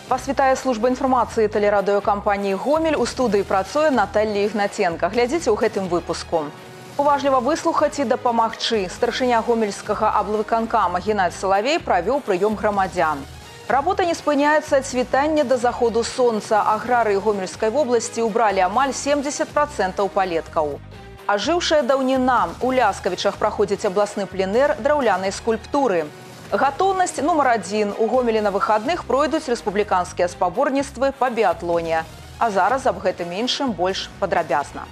Вас вітае служба інфармацыі тэлерадыёкампаніі «Гомель». У студыі працуе Наталья Ігнаценка. Глядзіце ў гэтым выпуску. Уважліва выслухаць і дапамагчы. Старшыня гомельскага аблвыканкама Геннадзь Салавей правёў прыём грамадзян. Работа не спыняецца ад світання да заходу сонца. Аграрыі Гомельскай вобласці ўбралі амаль 70% палеткаў. Ажыўшая даўніна. У Ляскавічах праходзіць абласны пленэр драўлянай скульптуры. Гатоўнасць нумар 1. У Гомелі на выхадных пройдуць рэспубліканскія спаборніцтвы па біятлоне. А зараз аб гэтым іншым больш падрабязна.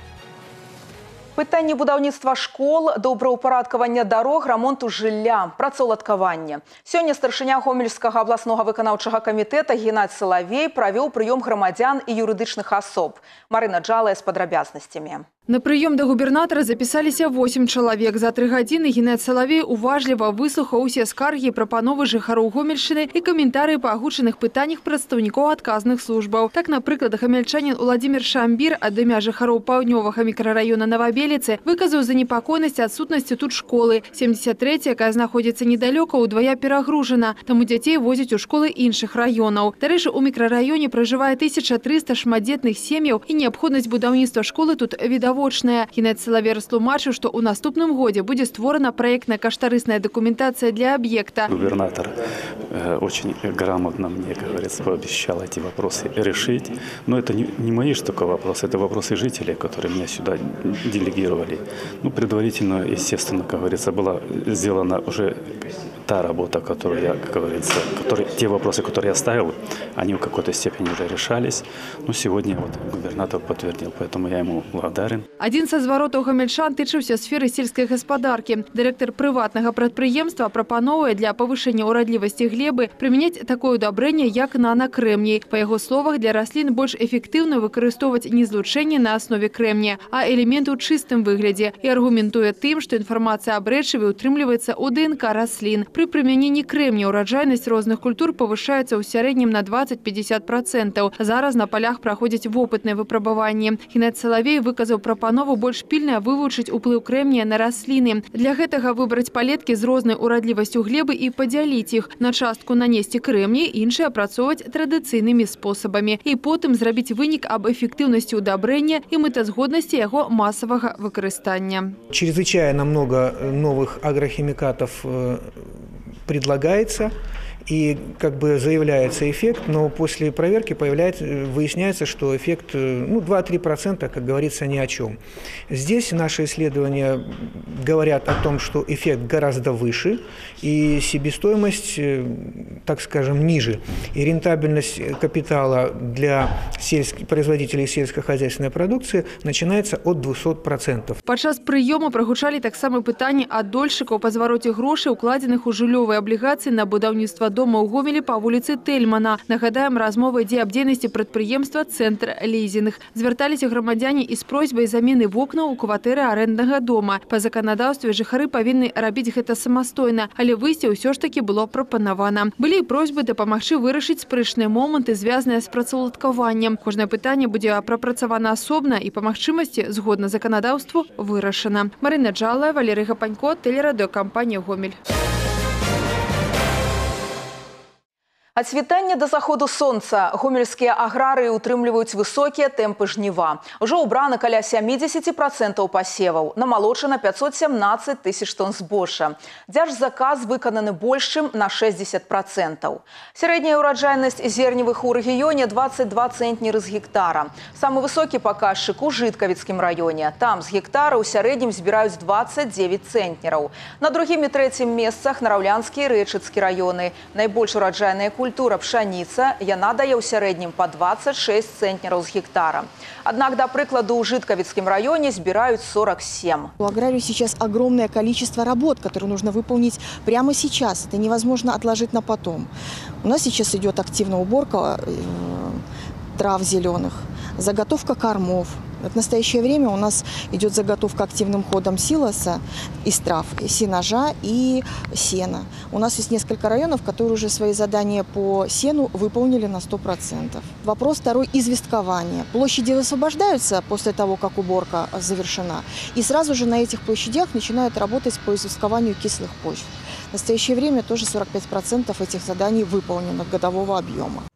Пытанні будаўніцтва школ, добраўпарадкавання дарог, рамонту жылля, працаўладкавання. Сёння старшыня Гомельскага абласнога выканаўчага камітэта Геннадзь Салавей правёў прыём грамадзян і юрыдычных асоб. Марына Джалая з падрабязнасцямі. На прыём да губернатара запісаліся 8 чалавек. За 3 гадзіны Геннадзь Салавей уважліва выслухаў усе скаргі і прапановы жыхароў Гомельшчыны і каментарыі па агучаных пытаннях прадстаўнікоў адказных службаў. Так, напрыклад, гамельчанін Уладзімір Шамбір ад імя жыхароў паўднёвага мікрараёна Новабеліцы выказаў занепакоенасць адсутнасцю тут школы. 73, якая знаходзіцца недалёка, удвая перагружана, таму дзяцей возяць у школы іншых раёнаў. Дарэчы, у мікрараёне пражывае 1300 шматдзетных сем'яў і неабходнасць будаўніцтва школы тут відавочная. Геннадзь Салавей растлумачыў, што ў наступным годзе будзе створана праектна-каштарысная дакументацыя для объекта. Губернатор очень грамотно мне, как говорится, пообещал эти вопросы решить. Но это не мои же только вопросы, это вопросы жителей, которые меня сюда делегировали. Ну, предварительно, естественно, как говорится, была сделана уже та работа, которую я, как говорится, те вопросы, которые я ставил, они в какой-то степени уже решались. Но сегодня вот губернатор подтвердил, поэтому я ему благодарен. Адзін са зваротаў гамельчан тычыўся сферы сельскай гаспадаркі. Дырэктар прыватнага прадпрыемства прапановуе для павышэння ўрадлівасці глебы прымяняць такое ўдабрэнне, як нанакрэмній. Па яго словах, для раслін больш эфектыўна выкарыстоўваць не злучэнне на аснове крэмня, а элементы ў чыстым выглядзе. І аргументуе тым, што інфармацыя аб рэчыве ўтрымліваецца ў ДНК раслін. Пры прымяненні крэмня ўраджайнасць розных культур павышаецца ў сярэднім на 20–50%. Зараз на палях праходзяць вопытныя выпрабаванні. Геннадзь Салавей выказаў прапанову больш пільна вывучыць уплыў крэмня на расліны. Для гэтага выбраць палеткі з рознай урадлівасцю глебы і падзяліць іх. На частку нанесці крэмні, іншыя апрацоўваць традыцыйнымі спосабамі. І потым зрабіць вынік аб эфектыўнасці ўдабрэння і мэтазгоднасці яго масавага выкарыстання. Чрезвычайно много новых агрохимикатов предлагается. И как бы заявляется эффект, но после проверки выясняется, что эффект 2–3%, как говорится, ни о чем. Здесь наши исследования говорят о том, что эффект гораздо выше и себестоимость, так скажем, ниже. И рентабельность капитала для производителей сельскохозяйственной продукции начинается от 200%. Падчас прыёму прагучалі таксама пытанні ад дольшчыкаў па звароце грошай, укладзеных у жыллёвыя аблігацыі на будаўніцтва дома ў Гомелі па вуліцы Тельмана. Нагадаем, размова ідзе аб дзейнасці прадпрыемства «Цэнтр лізінг». Звярталіся грамадзяне і з просьбай замены вокнаў у кватэры арэнднага дома. Па заканадаўстве жыхары павінны рабіць гэта самастойна, але выйсце ўсё ж такі было прапанавана. Былі і просьбы дапамагчы вырашыць спрэчныя моманты, звязаныя з працаўладкаваннем. Кожнае пытанне будзе прапрацавана асобна і па магчымасці, згодна заканадаўству, вырашана. Марына Джалая, Валерый Гапанько, тэлерадыёкампанія «Гомель». Ад світання да заходу сонца гомельскія аграрыі утрымліваюць высокія тэмпы жніва. Ужо ўбрана каля 70% пасеваў, намалочана 517 тысяч тонн збожжа. Дзяржзаказ выкананы больш чым на 60%. Сярэдняя ўраджайнасць зерневых у рэгіёне 22 цэнтнеры з гектара. Самы высокі паказчык у Жыткавіцкім раёне. Там з гектара ў сярэднім збіраюць 29 цэнтнераў. На другім і трэцім месцах Нараўлянскі і Рэчыцкі раёны. Найбольш ураджайныя культура пшаніца, яна дае ў сярэднім па 26 цэнтнераў з гектара. Однако, до прикладу, в Житковицком районе сбирают 47. У аграрию сейчас огромное количество работ, которые нужно выполнить прямо сейчас. Это невозможно отложить на потом. У нас сейчас идет активная уборка трав зеленых, заготовка кормов. В настоящее время у нас идет заготовка активным ходом силоса из трав, сенажа и сена. У нас есть несколько районов, которые уже свои задания по сену выполнили на 100%. Вопрос второй – известкование. Площади высвобождаются после того, как уборка завершена, и сразу же на этих площадях начинают работать по известкованию кислых почв. В настоящее время тоже 45% этих заданий выполнено годового объема.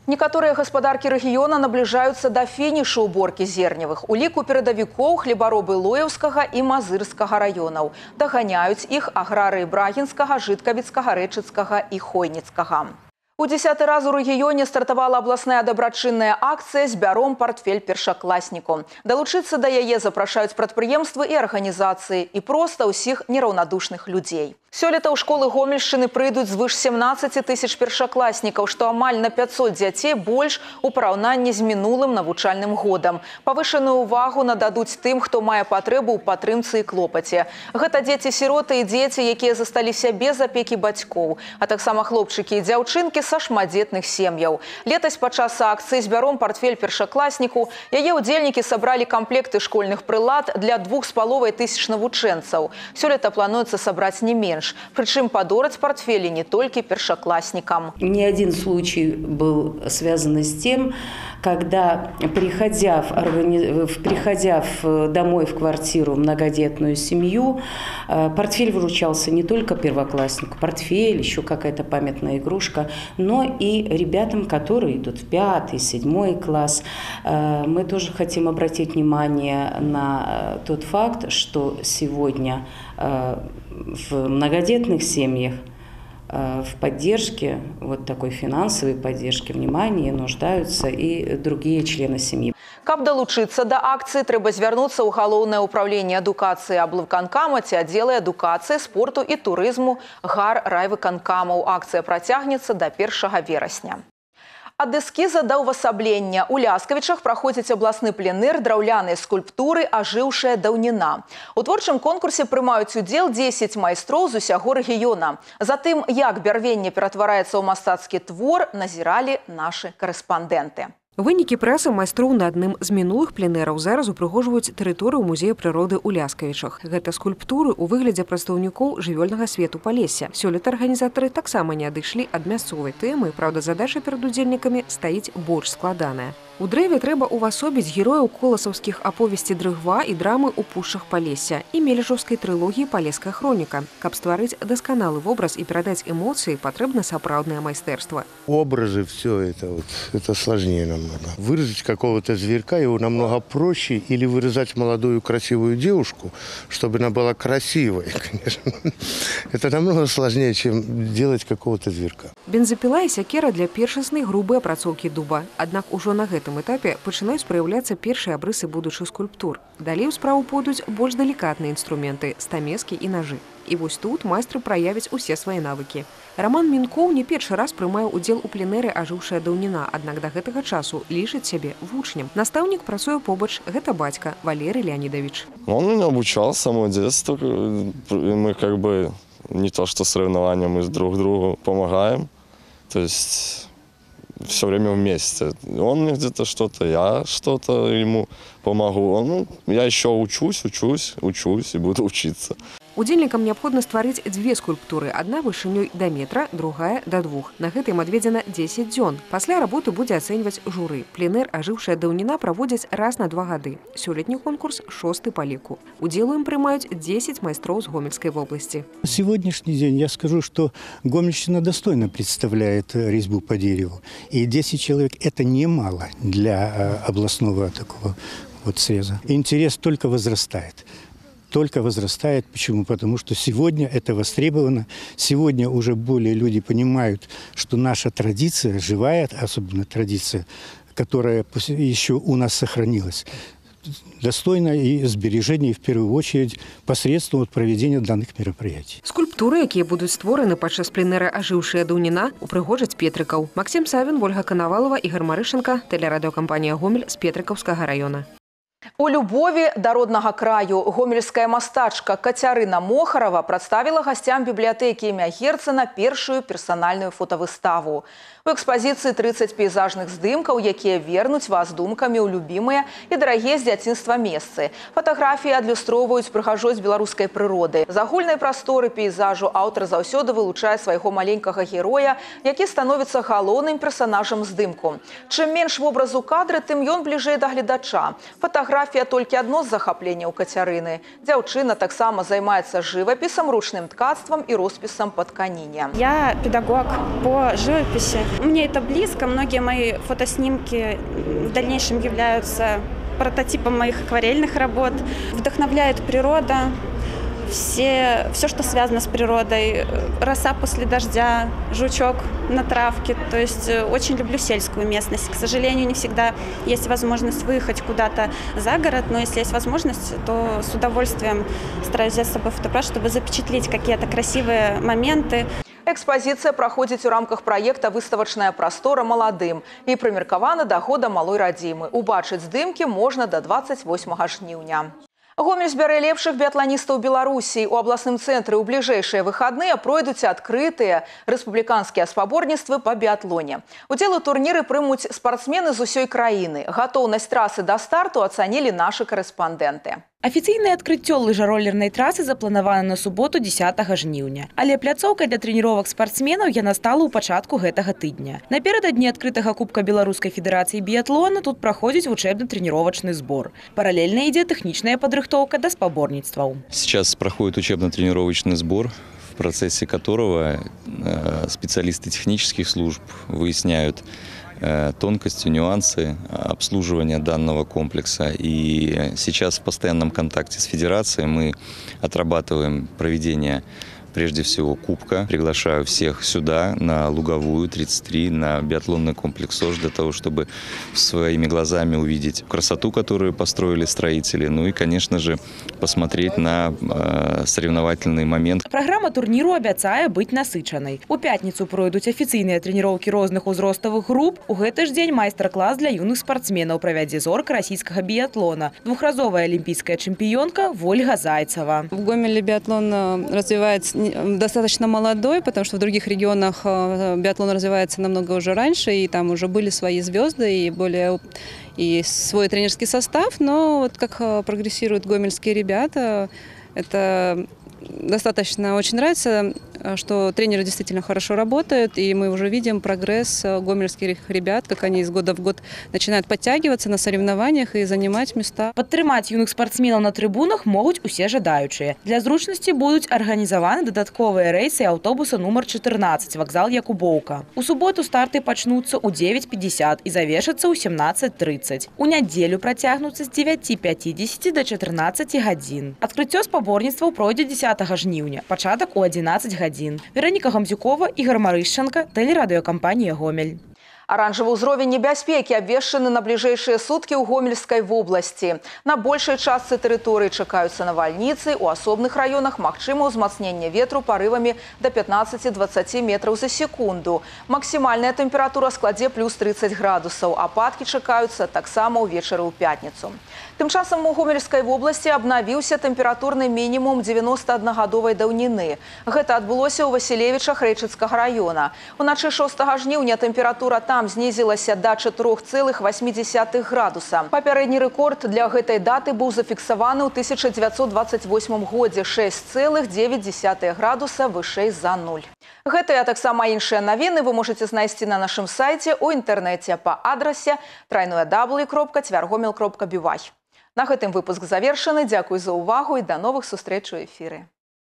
Некаторыя гаспадаркі рэгіёна набліжаюцца да фінішу уборкі зерневых. У ліку перадавікоў хлебаробы Лоеўскага і Мазырскага раёнаў. Даганяюць іх аграрыі Брагінскага, Жыткавіцкага, Рэчыцкага і Хойніцкага. У 10-й раз у рэгіёне стартавала абласная дабрачынная акцыя «Збяром партфель першакласніку». Далучыцца да яе запрашаюць прадпрыемствы і арганізацыі і проста ўсіх нераўнадушных людзей. Сёлета ў школы Гомельшчыны прыйдуць звыш 17 тысяч першакласнікаў, што амаль на 500 дзяцей больш у параўнанні з мінулым навучальным годам. Павышаную ўвагу нададуць тым, хто мае патрэбу ў падтрымцы і клопаце. Гэта дзеці-сіроты і дзеці, якія засталіся без апекі бацькоў, а таксама хлопчыкі і дзяўчынкі са шматдзетных сем'яў. Летась падчас акцыі «Збяром партфель першакласніку» яе ўдзельнікі сабралі камплекты школьных прылад для 2500 навучэнцаў. Сёлета плануецца сабраць не менш. Причем подорать портфели не только першоклассникам. Ни один случай был связан с тем, когда, приходя домой в квартиру в многодетную семью, портфель вручался не только первокласснику, портфель, еще какая-то памятная игрушка, но и ребятам, которые идут в 5-й, 7-й класс. Мы тоже хотим обратить внимание на тот факт, что сегодня в многодетных семьях в поддержке, вот такой финансовой поддержке, внимания нуждаются и другие члены семьи. Каб далучыцца да акцыі, трэба звярнуцца ў галоўнае ўправленне адукацыі аблвыканкама ці аддзелы адукацыі, спорту і турызму ГАР райвыканкамаў. Акцыя працягнецца да 1 верасня. Ад эскіза да ўвасаблення. У Ляскавічах праходзіць абласны пленэр драўлянай скульптуры «Ажыўшая даўніна». У творчым конкурсе прымаюць удзел 10 майстроў з усяго рэгіёна. Затым, як бярвенне ператвараецца ў мастацкі твор, назіралі нашы карэспандэнты. Вынікі працы майстроў на адным з мінулых пленэраў зараз упрыгожваюць тэрыторыю музея прыроды ў Ляскавічах. Гэта скульптуры ў выглядзе прадстаўнікоў жывёльнага свету Палесся. Сёлета арганізатары таксама не адышлі ад мясцовай тэмы, праўда, задача перад удзельнікамі стаіць больш складаная. У дрэве трэба ўвасобіць герояў коласаўскіх аповесці Дрыгва і драмы ў пушчах Палесся і мележаўскай трылогіі «Палеская хроніка». Каб стварыць дасканалы вобраз і перадаць эмоцыі, патрэбна сапраўднае майстэрства. Образы, все это сложнее намного. Выразить какого-то зверька его намного проще, или вырезать молодую красивую девушку, чтобы она была красивой, конечно. Это намного сложнее, чем делать какого-то зверька. Бензапіла і сякера для першаснай грубай апрацоўкі дуба. Аднак ужо на гэтым этапе пачынаюць праяўляцца першыя абрысы будучых скульптур. Далей у справу пойдуць больш далікатныя інструменты – стамескі і нажы. І вось тут майстры праявяць усе свае навыкі. Роман Мінкоў не першы раз прымае удзел у пленэры «Ажыўшая даўніна», аднак да гэтага часу лічыць сябе вучнем. Настаўнік працуе побач, гэта бацька Валерий Леонидович. Он меня обучал с самого детства. Мы как бы не то что соревнования, мы друг другу помогаем. То есть все время вместе. Он мне где-то что-то, я что-то ему помогу. Я еще учусь и буду учиться. Удзельнікам неабходна стварыць дзве скульптуры. Адна вышынёй да метра, другая да 2. На гэта ім адведзена 10 дзён. Пасля работы будзе ацэньваць журы. Пленэр «Ажыўшая даўніна» праводзяць раз на 2 гады. Сёлетні конкурс 6-й па ліку. Удзел ім прымаюць 10 майстроў з Гомельской области. Сегодняшний день я скажу, что Гомельщина достойно представляет резьбу по дереву. И 10 человек – это немало для областного такого вот среза. Интерес только возрастает. Почему? Потому что сегодня это востребовано. Сегодня уже более люди понимают, что наша традиция, живая особенно традиция, которая еще у нас сохранилась, достойна и сбережения, в первую очередь, посредством проведения данных мероприятий. Скульптуры, якія будуць створаны падчас пленэра «Ажыўшая даўніна», упрыгожаць Петрыкаў. Максим Савин, Ольга Коновалова, Игорь Марышенко, телерадиокомпания «Гомель» з Петрыкаўскага района. У любові да роднага краю гомельская мастачка Кацярына Мохарова прадставіла гасцям бібліятэкі імя Герцена першую персанальную фотавыставу. У экспазіцыі 30 пейзажных здымкаў, якія вернуць вас думкамі ў любімыя і дарагія з дзяцінства месцы. Фатаграфіі адлюстроўваюць прыгажосць беларускай прыроды. З агульнай прасторы пейзажу аўтар заўсёды вылучае свайго маленькага героя, які становіцца галоўным персанажам здымку. Чым менш вобразу кадры, тым ён бліжэй да гледача. Фатаграфіі Фотографія толькі адно з захапленняў Кацярыны. Дзяўчына таксама займаецца жывапісам, ручным ткацтвам і роспісам па тканіне. Я педагог по живописи. Мне это близко. Многие мои фотоснимки в дальнейшем являются прототипом моих акварельных работ. Вдохновляет природа. Все, что связано с природой. Роса после дождя, жучок на травке. То есть очень люблю сельскую местность. К сожалению, не всегда есть возможность выехать куда-то за город, но если есть возможность, то с удовольствием стараюсь взять с собой фотоаппарат, чтобы запечатлеть какие-то красивые моменты. Экспазіцыя праходзіць у рамках праекта «Выставачная прастора маладым» і прымеркавана да года малой радзімы. Убачыць здымкі можна да 28 жніўня. Гомель збярэ лепшых біятланістаў Беларусі. У абласным цэнтры ў бліжэйшыя выхадныя пройдуць адкрытыя рэспубліканскія спаборніцтвы па біятлоне. Удзел у турніры прымуць спартсмены з усёй краіны. Гатоўнасць трасы да старту ацанілі нашы карэспандэнты. Афіцыйнае адкрыццё лыжаролернай трасы запланавана на суботу 10 жніўня. Але пляцоўкай для трэніровак спартсменаў яна стала ў пачатку гэтага тыдня. Напярэдадні адкрытага кубка Беларускай федэрацыі біятлона тут праходзіць вучэбна-трэніровачны збор. Параллельна ідзе тэхнічная падрыхтоўка да спаборніцтваў. Сейчас проходит учебно-тренировочный сбор, в процессе которого специалисты технических служб выясняют тонкости, нюансы обслуживания данного комплекса. И сейчас в постоянном контакте с федерацией мы отрабатываем проведение прежде всего кубка. Приглашаю всех сюда, на Луговую, 33, на биатлонный комплекс СОЖ, для того, чтобы своими глазами увидеть красоту, которую построили строители, ну и, конечно же, посмотреть на соревновательный момент. Программа турніру абяцае быць насычанай. У пятніцу пройдуць афіцыйныя трэніроўкі розных узроставых груп. У гэты ж дзень майстар-клас для юных спартсменаў правядзе зорка расійскага биатлона. Двухразовая олимпийская чемпионка Ольга Зайцева. В Гомеле биатлон развивается достаточно молодой, потому что в других регионах биатлон развивается намного уже раньше, и там уже были свои звезды и свой тренерский состав, но вот как прогрессируют гомельские ребята, это достаточно очень нравится, что тренеры действительно хорошо работают, и мы уже видим прогресс гомельских ребят, как они из года в год начинают подтягиваться на соревнованиях и занимать места. Падтрымаць юных спортсменаў на трибунах могуць усе жадаючыя. Для зручнасці будуць арганізаваны дадатковыя рэйсы аўтобуса нумар 14, вакзал Якубоўка. У суботу старты пачнуцца ў 9:50 і завершацца ў 17:30. У нядзелю працягнуцца з 9:50 до 14 гадзін. Адкрыццё спаборніцтваў пройдзе 10 жніўня, пачатак у 11 гадзін. Вероніка Гамзюкова, Ігор Марышченко, тэлерадыёкампанія «Гомель». Аранжавы ўзровень небяспекі абвешчаны на бліжэйшыя суткі ў Гомельскай вобласці. На большай частцы тэрыторыі чакаюцца навальніцы, у асобных раёнах магчыма ўзмацненне ветру парывамі да 15-20 метраў за секунду. Максімальная тэмпература складзе плюс 30 градусаў. Ападкі чакаюцца таксама ўвечары ў пятніцу. Тым часам у Гомельскай вобласці абнавіўся тэмпературны мінімум 91-гадовай даўніны. Гэта адбылося ў Васілевічах Рэчыцкага раёна. Уначы 6 жніўня тэмпература там знізілася да 4,8 градуса. Папярэдні рэкорд для гэтай даты быў зафіксаваны ў 1928 годзе 6,9 градуса вышэй за 0. Гэтыя, а таксама іншыя навіны вы можаце знайсці на нашым сайце ў інтэрнэце па адрасе www.tvrgomel.by. На гэтым выпуск завершаны. Дзякуй за ўвагу і да новых сустрэч у эфіры.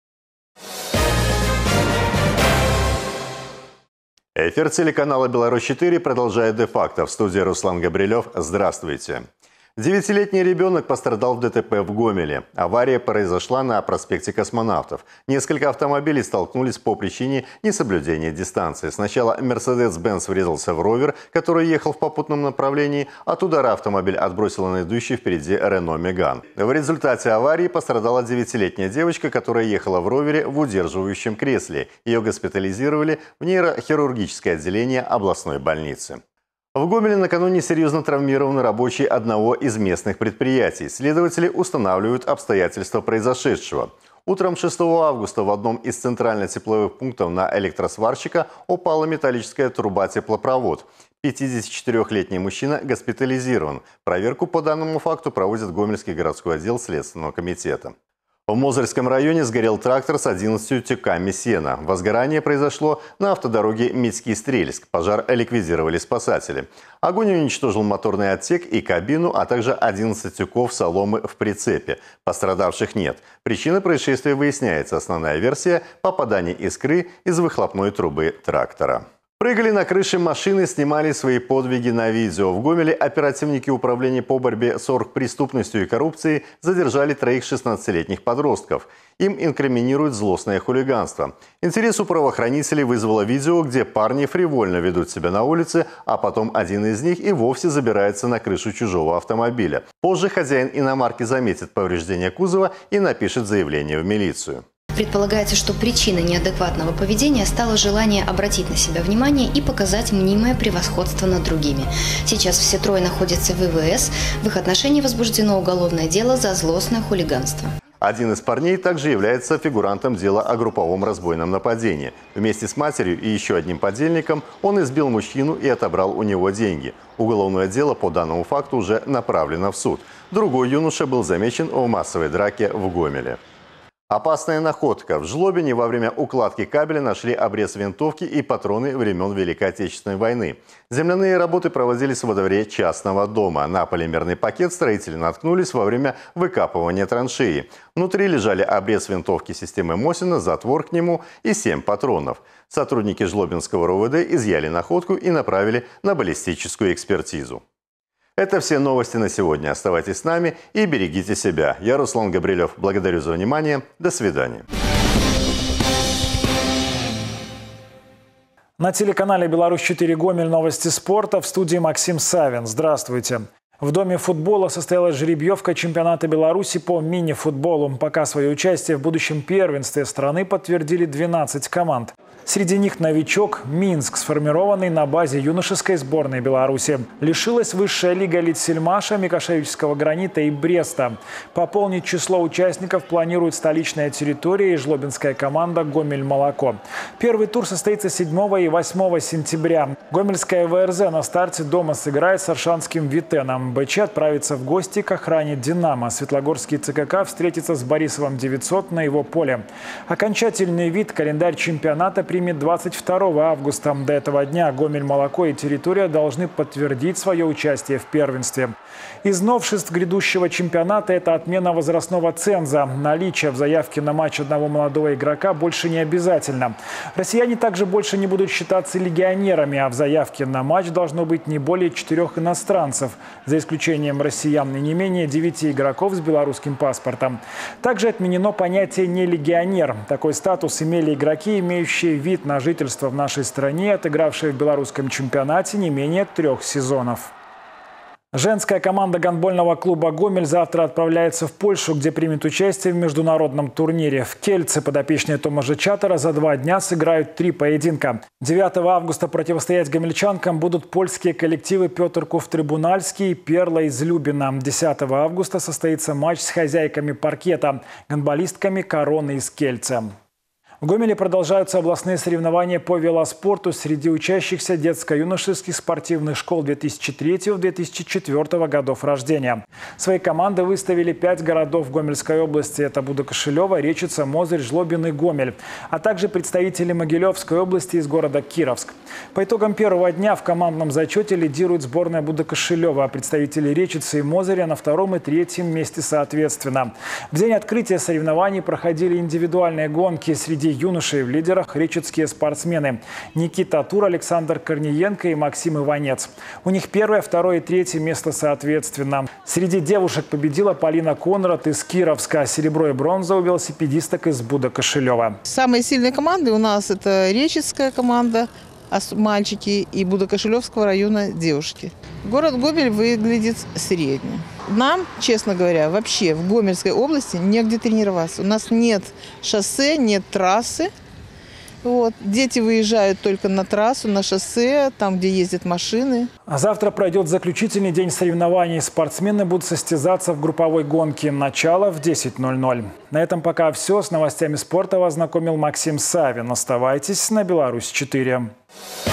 Эфир телеканала «Беларусь-4» продолжает «Де-факто». В студии Руслан Габрилев. Здравствуйте. 9-летний ребенок пострадал в ДТП в Гомеле. Авария произошла на проспекте Космонавтов. Несколько автомобилей столкнулись по причине несоблюдения дистанции. Сначала Мерседес-Бенц врезался в ровер, который ехал в попутном направлении. От удара автомобиль отбросило на идущий впереди Рено Меган. В результате аварии пострадала 9-летняя девочка, которая ехала в ровере в удерживающем кресле. Ее госпитализировали в нейрохирургическое отделение областной больницы. В Гомеле накануне серьезно травмированы рабочие одного из местных предприятий. Следователи устанавливают обстоятельства произошедшего. Утром 6 августа в одном из центрально-тепловых пунктов на электросварщика упала металлическая труба-теплопровод. 54-летний мужчина госпитализирован. Проверку по данному факту проводит Гомельский городской отдел Следственного комитета. В Мозырском районе сгорел трактор с 11 тюками сена. Возгорание произошло на автодороге Мицкий-Стрельск. Пожар ликвидировали спасатели. Огонь уничтожил моторный отсек и кабину, а также 11 тюков соломы в прицепе. Пострадавших нет. Причина происшествия выясняется. Основная версия – попадание искры из выхлопной трубы трактора. Прыгали на крыше машины, снимали свои подвиги на видео. В Гомеле оперативники управления по борьбе с оргпреступностью и коррупцией задержали 3 16-летних подростков. Им инкриминируют злостное хулиганство. Интерес у правоохранителей вызвало видео, где парни фривольно ведут себя на улице, а потом один из них и вовсе забирается на крышу чужого автомобиля. Позже хозяин иномарки заметит повреждение кузова и напишет заявление в милицию. Предполагается, что причиной неадекватного поведения стало желание обратить на себя внимание и показать мнимое превосходство над другими. Сейчас все трое находятся в ВВС. В их отношении возбуждено уголовное дело за злостное хулиганство. Один из парней также является фигурантом дела о групповом разбойном нападении. Вместе с матерью и еще одним подельником он избил мужчину и отобрал у него деньги. Уголовное дело по данному факту уже направлено в суд. Другой юноша был замечен в массовой драке в Гомеле. Опасная находка. В Жлобине во время укладки кабеля нашли обрез винтовки и патроны времен Великой Отечественной войны. Земляные работы проводились во дворе частного дома. На полимерный пакет строители наткнулись во время выкапывания траншеи. Внутри лежали обрез винтовки системы Мосина, затвор к нему и 7 патронов. Сотрудники Жлобинского РОВД изъяли находку и направили на баллистическую экспертизу. Это все новости на сегодня. Оставайтесь с нами и берегите себя. Я Руслан Габрилев. Благодарю за внимание. До свидания. На телеканале «Беларусь-4 Гомель» новости спорта. В студии Максим Савин. Здравствуйте. В Доме футбола состоялась жеребьевка чемпионата Беларуси по мини-футболу. Пока свое участие в будущем первенстве страны подтвердили 12 команд. Среди них новичок Минск, сформированный на базе юношеской сборной Беларуси. Лишилась высшая лига Литсельмаша, Микошевического гранита и Бреста. Пополнить число участников планирует столичная территория и жлобинская команда «Гомель-Молоко». Первый тур состоится 7 и 8 сентября. Гомельская ВРЗ на старте дома сыграет с Аршанским Витеном. БЧ отправится в гости к охране «Динамо». Светлогорский ЦКК встретится с Борисовым 900 на его поле. Окончательный вид календарь чемпионата примет 22 августа. До этого дня Гомель-Молоко и территория должны подтвердить свое участие в первенстве. Из новшеств грядущего чемпионата – это отмена возрастного ценза. Наличие в заявке на матч одного молодого игрока больше не обязательно. Россияне также больше не будут считаться легионерами, а в заявке на матч должно быть не более 4 иностранцев, за исключением россиян и не менее 9 игроков с белорусским паспортом. Также отменено понятие «не легионер». Такой статус имели игроки, имеющие вид на жительство в нашей стране, отыгравшие в белорусском чемпионате не менее 3 сезонов. Женская команда гандбольного клуба «Гомель» завтра отправляется в Польшу, где примет участие в международном турнире. В Кельце подопечные Томажа Чатера за 2 дня сыграют 3 поединка. 9 августа противостоять гомельчанкам будут польские коллективы Петрков Трибунальский и Перла из Любина. 10 августа состоится матч с хозяйками паркета – гандболистками Короны из Кельца. В Гомеле продолжаются областные соревнования по велоспорту среди учащихся детско-юношеских спортивных школ 2003-2004 годов рождения. Свои команды выставили 5 городов в Гомельской области. Это Будокошелева, Речица, Мозырь, Жлобин и Гомель. А также представители Могилевской области из города Кировск. По итогам первого дня в командном зачете лидирует сборная Будокошелева, а представители Речицы и Мозыря на 2-м и 3-м месте соответственно. В день открытия соревнований проходили индивидуальные гонки. Среди юношей в лидерах речицкие спортсмены Никита Тур, Александр Корниенко и Максим Иванец. У них 1-е, 2-е и 3-е место соответственно. Среди девушек победила Полина Конрад из Кировска. Серебро и бронза у велосипедисток из Будокошелева. Самые сильные команды у нас это Речицкая команда, мальчики, и Будокошелевского района девушки. Город Гомель выглядит средне. Нам, честно говоря, вообще в Гомельской области негде тренироваться. У нас нет шоссе, нет трассы. Вот. Дети выезжают только на трассу, на шоссе, там, где ездят машины. А завтра пройдет заключительный день соревнований. Спортсмены будут состязаться в групповой гонке. Начало в 10:00. На этом пока все. С новостями спорта вас знакомил Максим Савин. Оставайтесь на Беларусь-4.